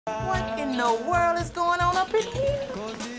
What in the world is going on up in here?